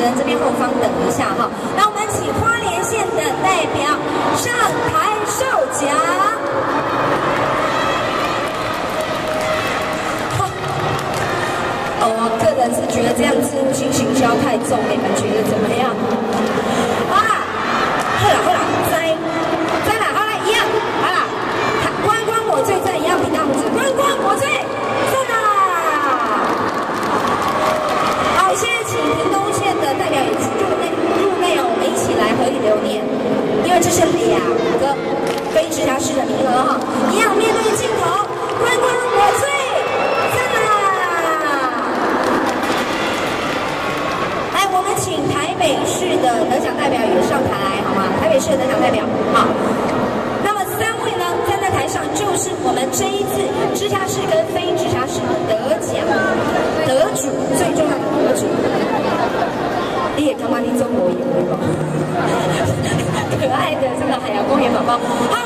持人这边后方等一下哈。那我们请花莲县的代表上台授奖。我个人是觉得这样自入性行销太重，你们觉得怎么样？好啦，好啦，再来，好来一样，好啦，观光我最赞一样比大拇指，观光我最赞啦！好，现在请屏东县的代表也入内哦，我们一起来合影留念，因为这是2个非直辖市的名额哈，一样面对镜头，观光我最赞啦！来，我们请台北市的得奖代表也上台来好吗？台北市的得奖代表，好。那么3位呢，站在台上就是我们这一次直辖市跟非直辖市得奖得主，最重要的得主。你也干嘛？你中国也会吧？可爱的这个海洋公园宝宝。